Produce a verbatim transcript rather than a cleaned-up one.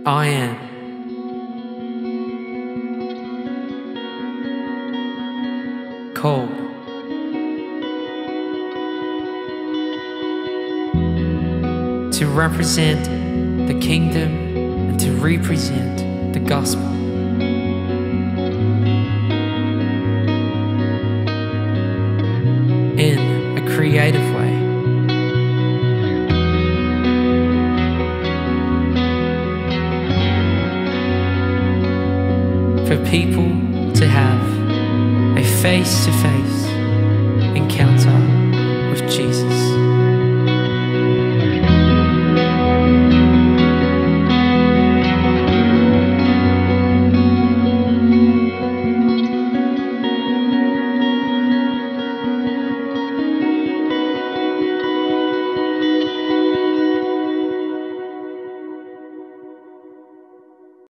I am called to represent the kingdom and to represent the gospel. In a creative way. For people to have a face-to-face encounter with Jesus.